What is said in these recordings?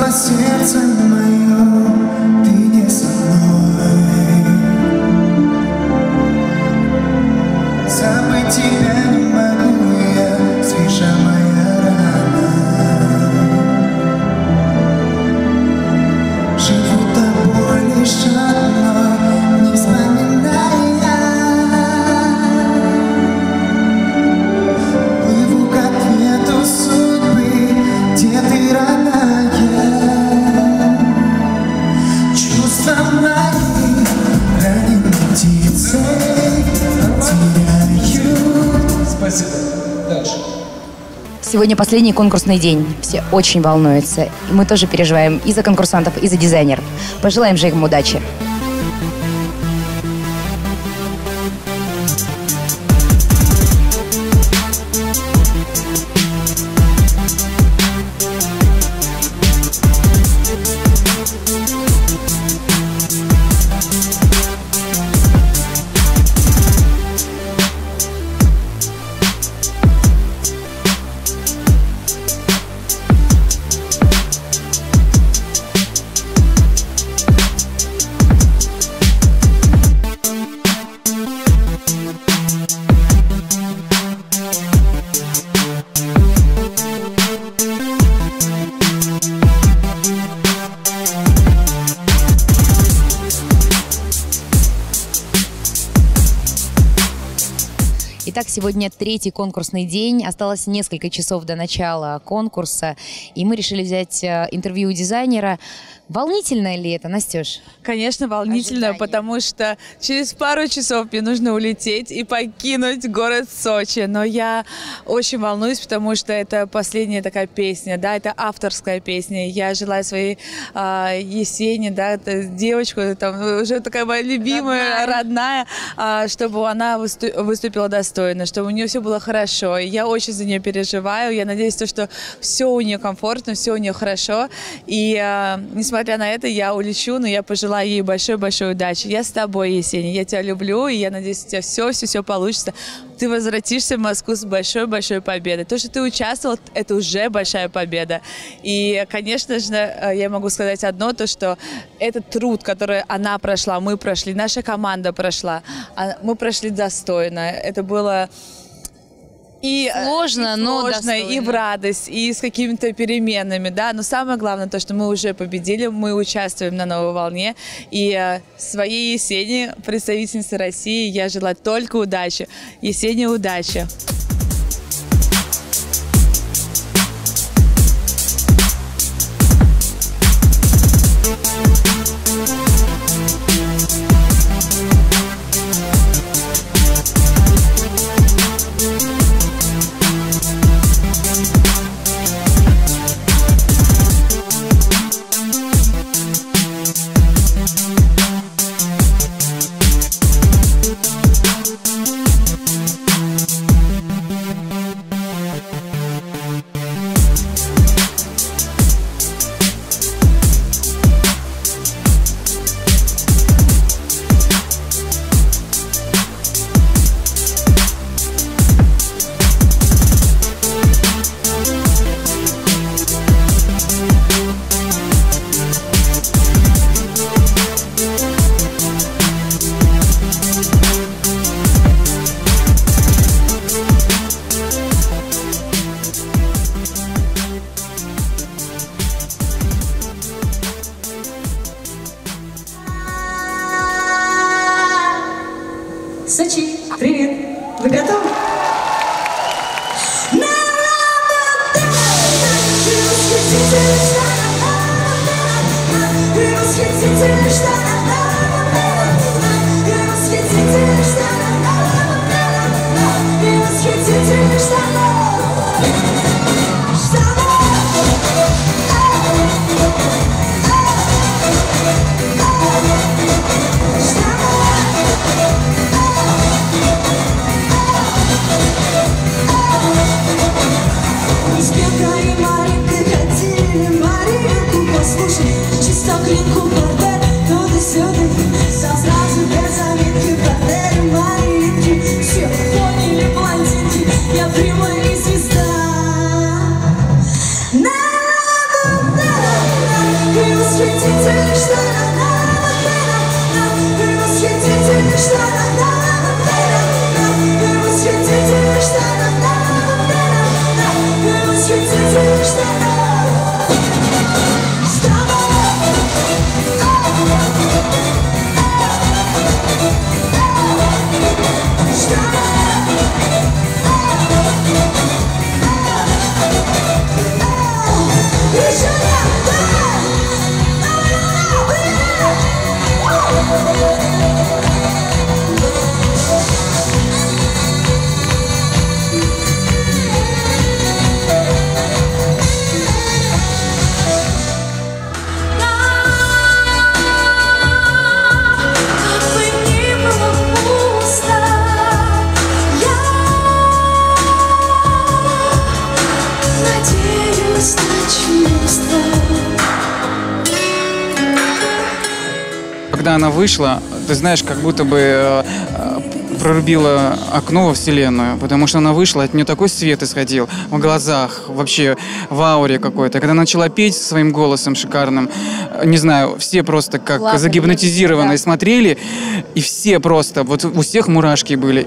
сердце мое, ты не со мной. Забыть тебя не могу я, свежа моя рана. Живу тобой лишь одной, не вспоминая. Плыву к ответу судьбы, где ты родная. Чувства мои ранены птицей теряют. Спасибо. Дальше. Сегодня последний конкурсный день. Все очень волнуются. И мы тоже переживаем и за конкурсантов, и за дизайнеров. Пожелаем же им удачи. Итак, сегодня третий конкурсный день. Осталось несколько часов до начала конкурса. И мы решили взять интервью у дизайнера. Волнительно ли это, Настюш? Конечно, волнительно, потому что через пару часов мне нужно улететь и покинуть город Сочи. Но я очень волнуюсь, потому что это последняя такая песня, да, это авторская песня. Я желаю своей Есени, да, девочку, там, уже такая моя любимая, родная, чтобы она выступила достойно, чтобы у нее все было хорошо. Я очень за нее переживаю. Я надеюсь, что все у нее комфортно, все у нее хорошо. И несмотря на это, я улечу, но я пожелаю ей большой-большой удачи. Я с тобой, Есения, я тебя люблю, и я надеюсь, у тебя все получится. Ты возвратишься в Москву с большой-большой победой. То, что ты участвовал, это уже большая победа. И, конечно же, я могу сказать одно, то, что этот труд, который она прошла, мы прошли, наша команда прошла, мы прошли достойно. Это было и сложно, но достойно. И в радость, и с какими-то переменами, да. Но самое главное то, что мы уже победили, мы участвуем на новой волне. И своей Есени, представительнице России, я желаю только удачи. Есения, удачи! Сочи, привет! Вы готовы? На Когда она вышла, ты знаешь, как будто бы прорубила окно во Вселенную, потому что она вышла, от нее такой свет исходил в глазах, вообще в ауре какой-то. Когда начала петь своим голосом шикарным, не знаю, все просто как Классно, загипнотизированные да. смотрели, и все просто, вот у всех мурашки были.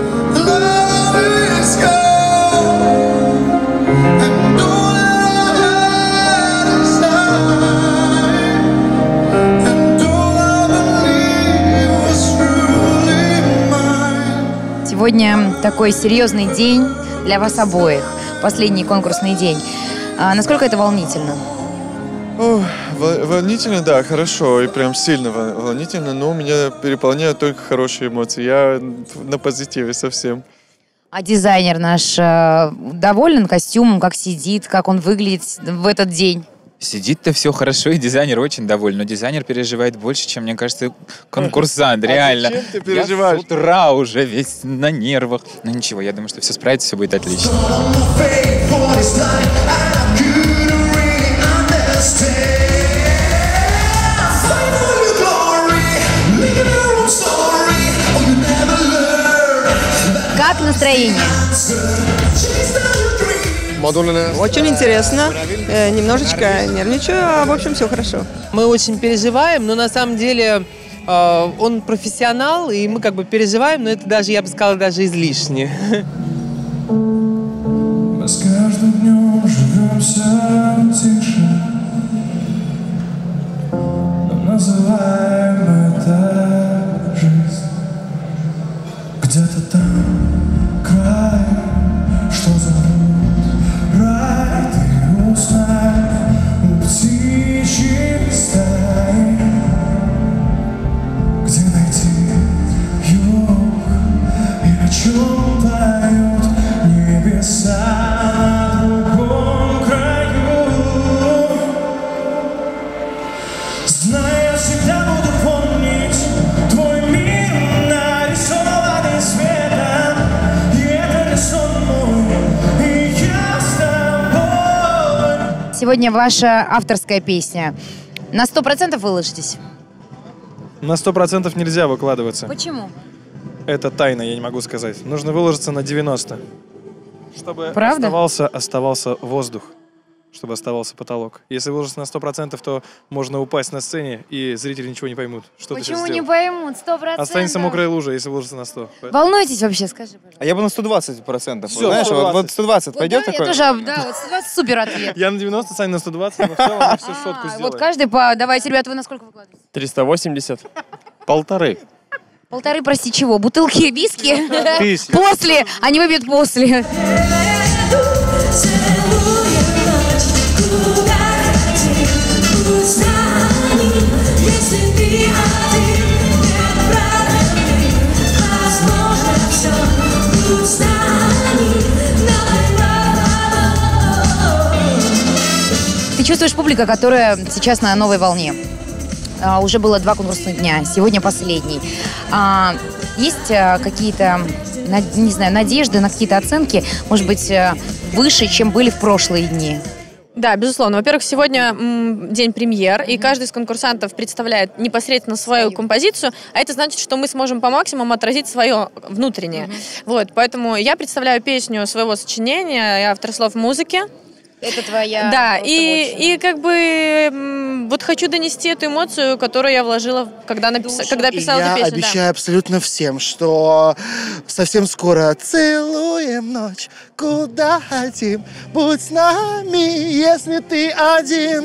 Сегодня такой серьезный день для вас обоих. Последний конкурсный день. Насколько это волнительно? Волнительно, да, хорошо, и прям сильно волнительно, но меня переполняют только хорошие эмоции. Я на позитиве совсем. А дизайнер наш доволен костюмом, как сидит, как он выглядит в этот день? Сидит-то все хорошо, и дизайнер очень доволен. Но дизайнер переживает больше, чем, мне кажется, конкурсант. Реально. Зачем ты переживаешь? Я с утра уже весь на нервах. Но ничего, я думаю, что все справится, все будет отлично. Как настроение? Очень интересно. Немножечко нервничаю, а в общем все хорошо. Мы очень переживаем, но на самом деле он профессионал, и мы как бы переживаем, но это даже, я бы сказала, даже излишне. Мы с каждым днем живем все тише, но называем это жизнь. Где-то там край, что зовут рай, ты узнай у птичьей стаи, где найти юг и о чем поют небеса на другом краю. Знаю, я всегда буду помнить твой мир, нарисованный светом, и это не сон мой, и я с тобой. Сегодня ваша авторская песня. На 100% выложитесь? На 100% нельзя выкладываться. Почему? Это тайна, я не могу сказать. Нужно выложиться на 90%. Чтобы Правда? оставался воздух. Чтобы оставался потолок. Если выложиться на 100%, то можно упасть на сцене, и зрители ничего не поймут, что ты сейчас Почему не сделал. поймут? 100%. Останется мокрая лужа, если выложиться на 100%. Волнуетесь вообще, скажи, пожалуйста. А я бы на 120%. Всё, Знаешь, 120. вот 120 Вот пойдет да, такой? Я тоже, да, вот 120 супер ответ. Я на 90, Саня на 120, но в целом мы все сотку сделаем. Вот каждый по... Давайте, ребята, вы на сколько выкладываете? 380. Полторы. Полторы, прости, чего? Бутылки виски? Тысяч. После! Они выпьют после. Ты чувствуешь публика, которая сейчас на новой волне? Уже было 2 конкурсных дня, сегодня последний. Есть какие-то, не знаю, надежды на какие-то оценки, может быть, выше, чем были в прошлые дни? Да, безусловно. Во-первых, сегодня день премьер, и каждый из конкурсантов представляет непосредственно свою композицию, а это значит, что мы сможем по максимуму отразить свое внутреннее. Вот, поэтому я представляю песню своего сочинения, я автор слов музыки. Это твоя... Да, и как бы вот хочу донести эту эмоцию, которую я вложила, когда писала эту песню. Я обещаю абсолютно всем, что совсем скоро целуем ночь, куда хотим, будь с нами, если ты один.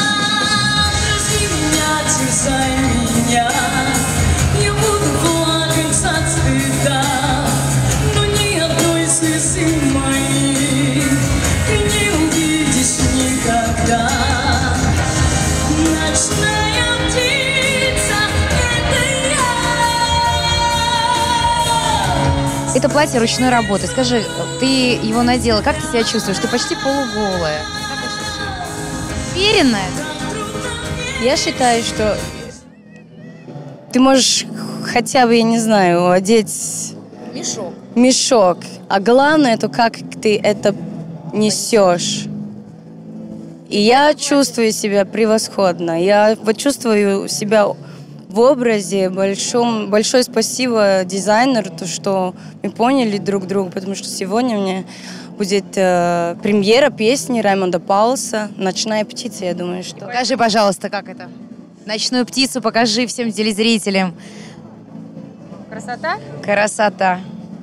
Я буду плакать от стыда, но ни одной слезы моей ты не увидишь никогда. Ночная птица — это я. Это платье ручной работы. Скажи, ты его надела, как ты себя чувствуешь? Ты почти полуголая. Уверенная? Я считаю, что ты можешь хотя бы, я не знаю, одеть мешок. А главное, это как ты это несешь. И я чувствую себя превосходно. Я вот чувствую себя в образе большом. Большое спасибо дизайнеру, то, что мы поняли друг друга, потому что сегодня мне будет премьера песни Раймонда Паулса «Ночная птица», я думаю, что... Покажи, пожалуйста, как это. «Ночную птицу» покажи всем телезрителям. Красота? Красота.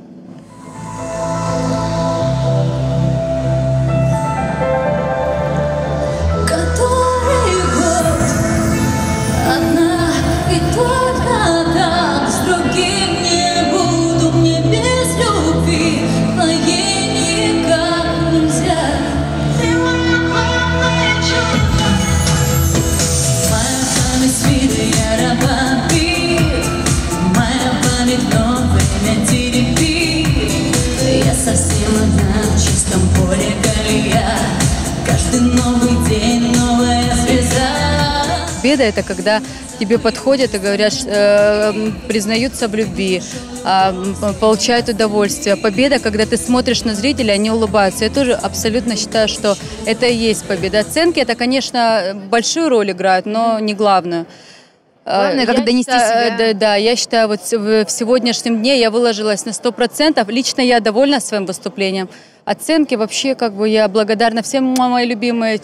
Который год одна и только так, с другим не буду мне без любви, твоей никак нельзя. Ты моя главная чудо. Моя память свитая робопит, моя память новая теребит. Я совсем одна в чистом поле колея. Каждый новый день новая звезда. Победа — это когда тебе подходят и говорят, признаются в любви, получают удовольствие. Победа, когда ты смотришь на зрителей, они улыбаются. Я тоже абсолютно считаю, что это и есть победа. Оценки — это, конечно, большую роль играют, но не главную. Главное, как донести себя. Да, я считаю, вот в сегодняшнем дне я выложилась на 100%. Лично я довольна своим выступлением. Оценки вообще, как бы, я благодарна всем, мои любимые.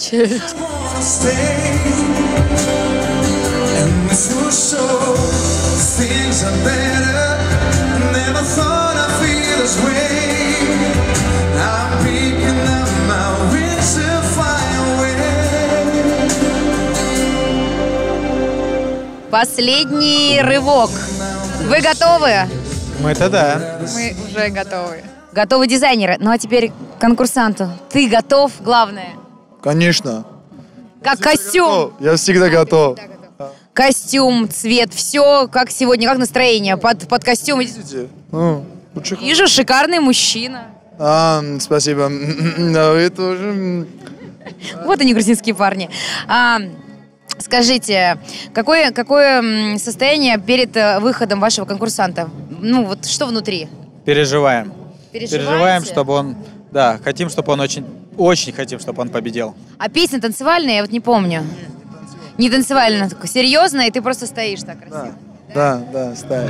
Последний рывок. Вы готовы? Мы-то да. Мы уже готовы. Готовы дизайнеры. Ну а теперь к конкурсанту. Ты готов, главное? Конечно. Как костюм. Я всегда готов. Костюм, цвет, все как сегодня, как настроение. Под костюм. Вижу, шикарный мужчина. Спасибо. Вы тоже. Вот они, грузинские парни. Скажите, какое состояние перед выходом вашего конкурсанта? Ну, вот что внутри? Переживаем. Переживаем, чтобы он... Да, хотим, чтобы он очень хотим, чтобы он победил. А песня танцевальная, я вот не помню. Не танцевальная, только серьезная, и ты просто стоишь так красиво. Да, ставь.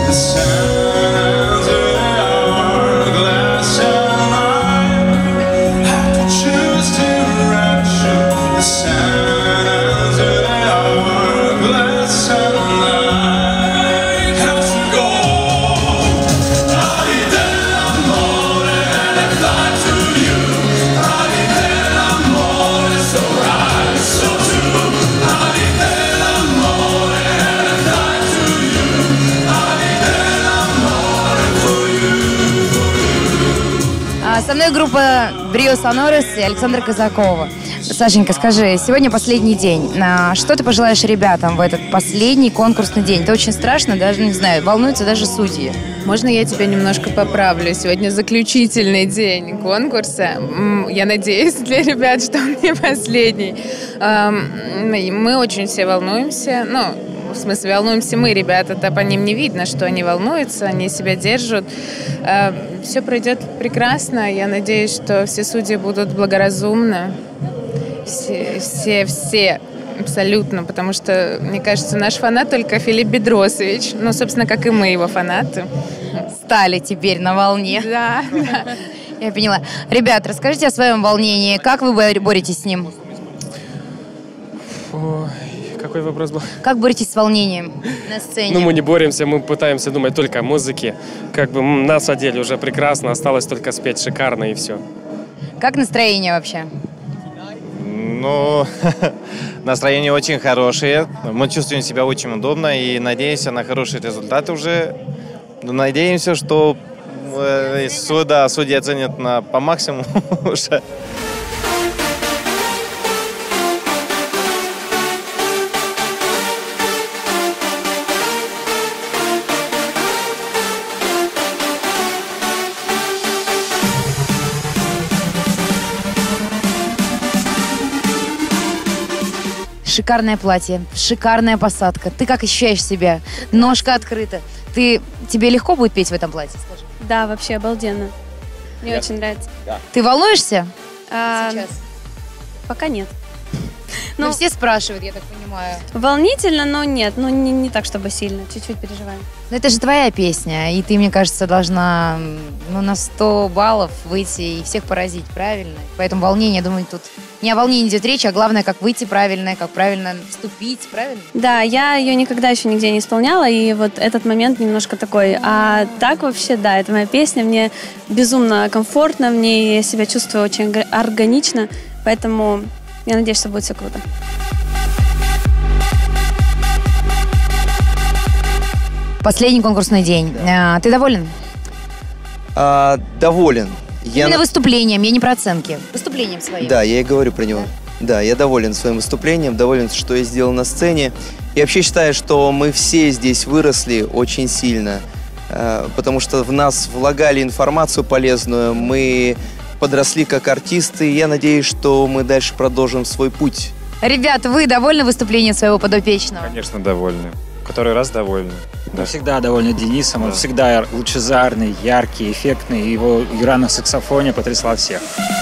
Со мной группа Брио Сонорис и Александра Казакова. Сашенька, скажи, сегодня последний день. Что ты пожелаешь ребятам в этот последний конкурсный день? Это очень страшно, даже, не знаю, волнуются даже судьи. Можно я тебя немножко поправлю? Сегодня заключительный день конкурса. Я надеюсь для ребят, что он не последний. Мы очень все волнуемся. Ну, в смысле, волнуемся мы, ребята-то по ним не видно, что они волнуются, они себя держат. Все пройдет прекрасно. Я надеюсь, что все судьи будут благоразумны. Все абсолютно, потому что, мне кажется, наш фанат только Филипп Бедросович. Ну, собственно, как и мы его фанаты. Стали теперь на волне. Да. Я поняла. Ребят, расскажите о своем волнении. Как вы боретесь с ним? Какой вопрос был? Как боретесь с волнением на сцене? Ну, мы не боремся, мы пытаемся думать только о музыке. Как бы нас одели уже прекрасно, осталось только спеть шикарно и все. Как настроение вообще? Ну, настроение очень хорошее. Мы чувствуем себя очень удобно и надеемся на хорошие результаты уже. Надеемся, что судьи оценят по максимуму уже. Шикарное платье, шикарная посадка. Ты как ощущаешь себя? Ножка открыта. Тебе легко будет петь в этом платье, скажи? Да, вообще обалденно. Мне очень нравится. Ты волнуешься? Сейчас? Пока нет. Ну, все спрашивают, я так понимаю. Волнительно, но нет, не так, чтобы сильно, чуть-чуть переживаем. Но это же твоя песня, и ты, мне кажется, должна на 100 баллов выйти и всех поразить, правильно? Поэтому волнение, думаю, тут не о волнении идет речь, а главное, как выйти правильно, как правильно вступить, правильно? Да, я ее никогда еще нигде не исполняла, и вот этот момент немножко такой. А так вообще, да, это моя песня, мне безумно комфортно, в ней я себя чувствую очень органично, поэтому я надеюсь, что будет все круто. Последний конкурсный день. Ты доволен? Доволен. Именно выступлением, я не про оценки. Выступлением своим. Да, я и говорю про него. Да, я доволен своим выступлением, доволен, что я сделал на сцене. И вообще считаю, что мы все здесь выросли очень сильно, потому что в нас влагали информацию полезную, мы подросли как артисты, и я надеюсь, что мы дальше продолжим свой путь. Ребята, вы довольны выступлением своего подопечного? Конечно, довольны. Который раз довольны. Мы всегда довольны Денисом, он всегда лучезарный, яркий, эффектный, и его игра на саксофоне потрясла всех.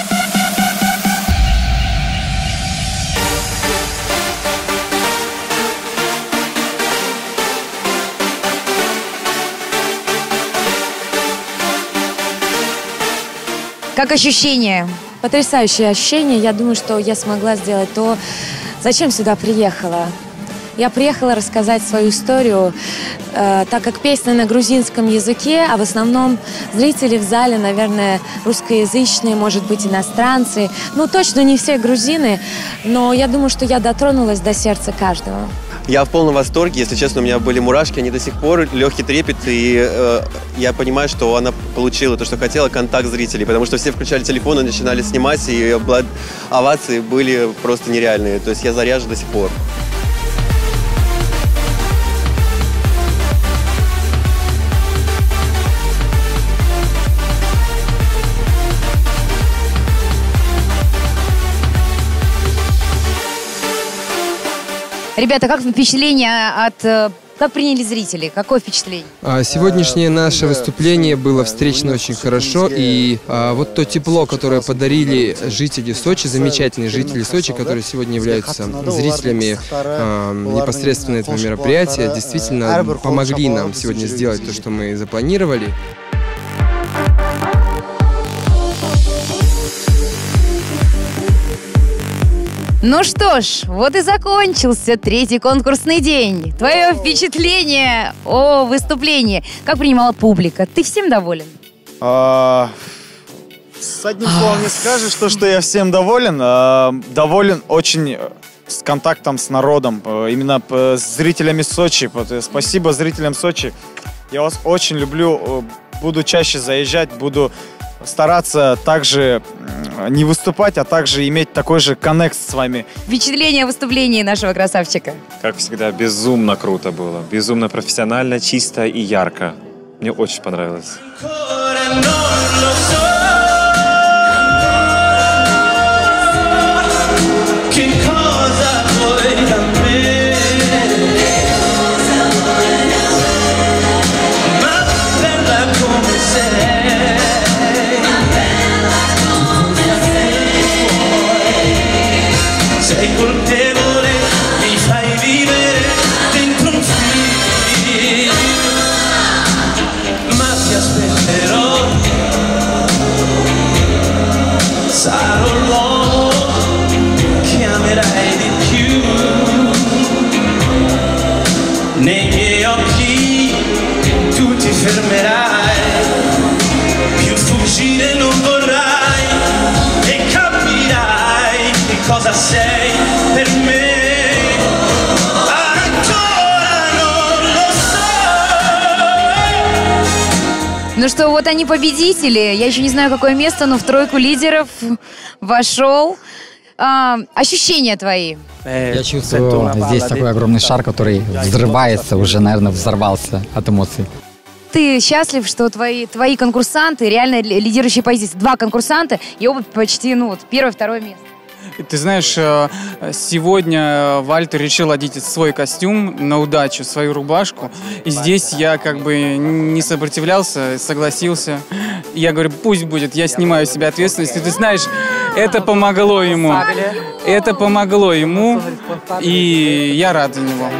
Как ощущения? Потрясающее ощущение. Я думаю, что я смогла сделать то, зачем сюда приехала. Я приехала рассказать свою историю, так как песня на грузинском языке, а в основном зрители в зале, наверное, русскоязычные, может быть, иностранцы. Ну, точно не все грузины, но я думаю, что я дотронулась до сердца каждого. Я в полном восторге, если честно, у меня были мурашки, они до сих пор, легкий трепет, и я понимаю, что она получила то, что хотела, контакт зрителей, потому что все включали телефон и начинали снимать, и овации были просто нереальные, то есть я заряжен до сих пор. Ребята, как впечатление как приняли зрители? Какое впечатление? Сегодняшнее наше выступление было встречено очень хорошо, и вот то тепло, которое подарили жители Сочи, замечательные жители Сочи, которые сегодня являются зрителями непосредственно этого мероприятия, действительно помогли нам сегодня сделать то, что мы запланировали. Ну что ж, вот и закончился третий конкурсный день. Твое впечатление о выступлении. Как принимала публика? Ты всем доволен? С одним словом не скажешь, что я всем доволен. Доволен очень с контактом с народом, именно с зрителями Сочи. Спасибо зрителям Сочи. Я вас очень люблю. Буду чаще заезжать, буду стараться также не выступать, а также иметь такой же коннект с вами. Впечатление о выступлении нашего красавчика? Как всегда, безумно круто было. Безумно профессионально, чисто и ярко. Мне очень понравилось. Sei colpevole, mi fai vivere dentro un film, ma ti aspetterò, sarò l'uomo che amerai di più, nei miei occhi tu ti fermerai, più fuggire non vorrai e capirai che cosa sei per me. Ну что, вот они победители. Я еще не знаю, какое место, но в тройку лидеров вошел. Ощущения твои? Я чувствую здесь такой огромный шар, который взрывается, уже, наверное, взорвался от эмоций. Ты счастлив, что твои конкурсанты реально лидирующие позиции? Два конкурсанта, и оба почти, первое, второе место. Ты знаешь, сегодня Вальтер решил одеть свой костюм на удачу, свою рубашку. И здесь я как бы не сопротивлялся, согласился. Я говорю, пусть будет, я снимаю с себя ответственность. И ты знаешь, Это помогло ему. Это помогло ему, и я рад за него.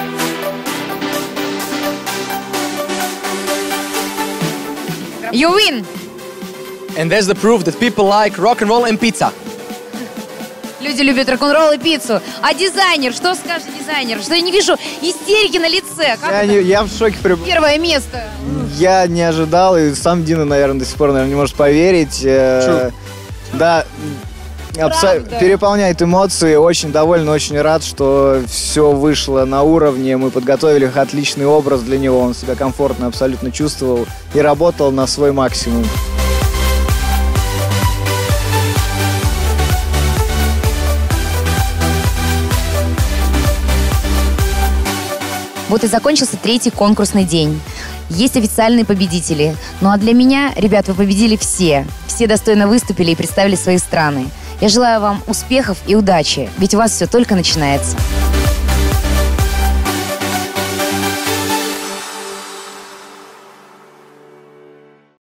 You win! And that's the proof that people like rock and roll and pizza. Люди любят рок-н-ролл и пиццу. А дизайнер, что скажет дизайнер? Что я не вижу истерики на лице. Как это? Я в шоке. Первое место. Я не ожидал, и сам Дина, наверное, до сих пор, не может поверить. Да, переполняет эмоции. Очень доволен, очень рад, что все вышло на уровне. Мы подготовили отличный образ для него. Он себя комфортно абсолютно чувствовал и работал на свой максимум. Вот и закончился 3-й конкурсный день. Есть официальные победители. Ну а для меня, ребят, вы победили все. Все достойно выступили и представили свои страны. Я желаю вам успехов и удачи, ведь у вас все только начинается.